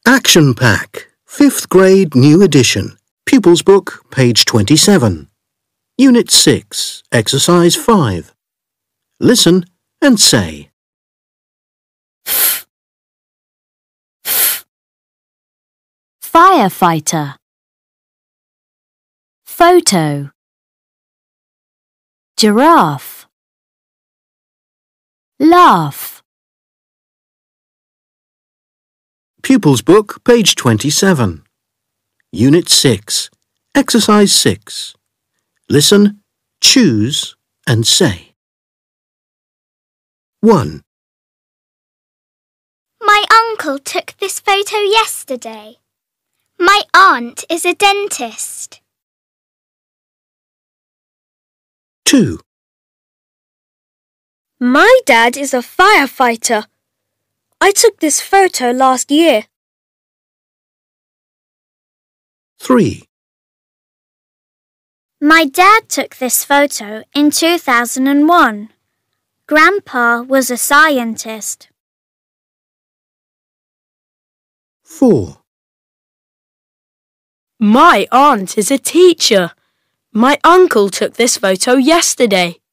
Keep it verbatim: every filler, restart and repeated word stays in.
Action Pack, fifth grade new edition. Pupils Book, page twenty-seven. Unit six, Exercise five. Listen and say. Firefighter. Photo. Giraffe. Laugh. Pupils Book, page twenty-seven. Unit six, Exercise six. Listen, choose and say. one. My uncle took this photo yesterday. My aunt is a dentist. two. My dad is a firefighter. I took this photo last year. three. My dad took this photo in two thousand one. Grandpa was a scientist. four. My aunt is a teacher. My uncle took this photo yesterday.